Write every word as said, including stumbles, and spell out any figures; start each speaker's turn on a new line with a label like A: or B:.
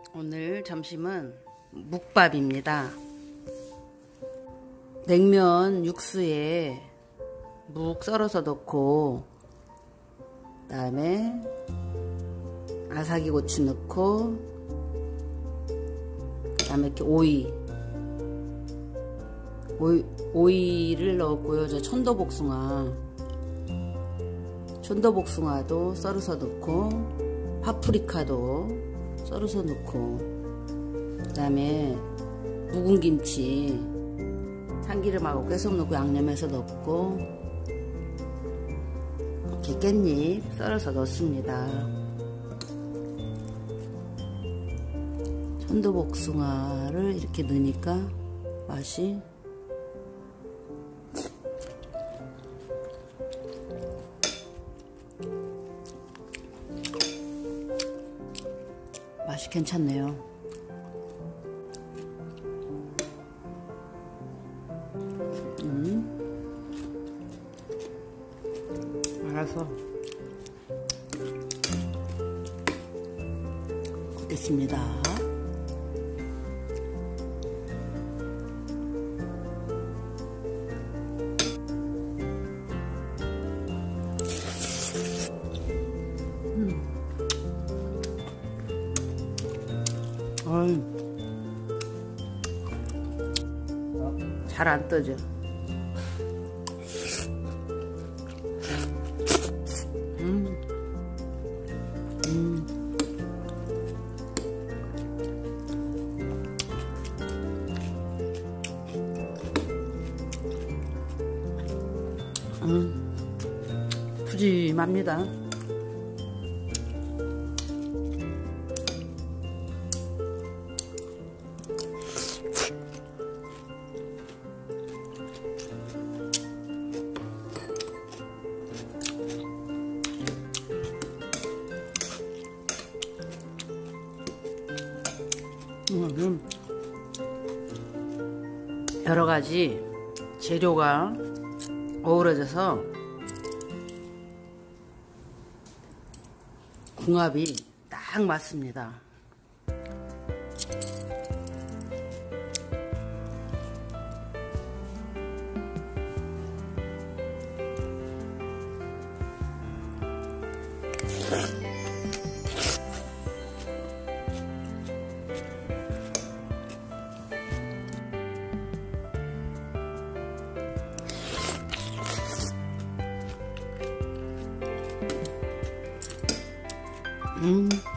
A: 오늘 점심은 묵밥입니다. 냉면 육수에 묵 썰어서 넣고, 그 다음에 아삭이 고추 넣고, 그 다음에 이렇게 오이 오이, 오이를 넣었고요. 저 천도복숭아 천도복숭아도 썰어서 넣고, 파프리카도 썰어서 넣고, 그 다음에 묵은 김치 참기름하고 깨소금 넣고 양념해서 넣고, 이렇게 깻잎 썰어서 넣습니다. 천도복숭아를 이렇게 넣으니까 맛이 맛이 괜찮네요. 음. 알아서 굽겠습니다. 음. 잘 안 떠져. 음. 음. 음. 푸짐합니다. 음, 여러 가지 재료가 어우러져서 궁합이 딱 맞습니다. 음.